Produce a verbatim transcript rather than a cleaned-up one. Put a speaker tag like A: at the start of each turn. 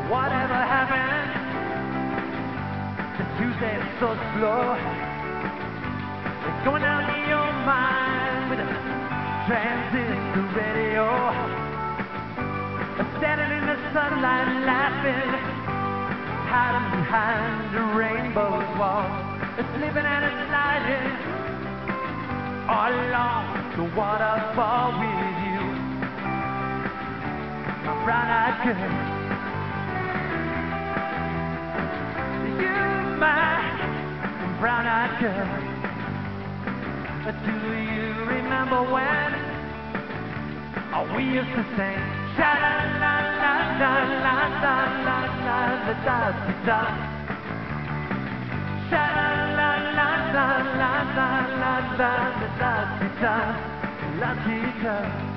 A: whatever happened to Tuesday so slow? It's going down in your mind with a transistor radio. Standing in the sunlight laughing, hiding behind a rainbow's wall. Slipping and a sliding along the waterfall with you, my brown-eyed girl. You, my brown-eyed girl. Do you remember when oh, we used to sing sha la la la la la la la la la da da, sha la la la la la la la la da da, la da da.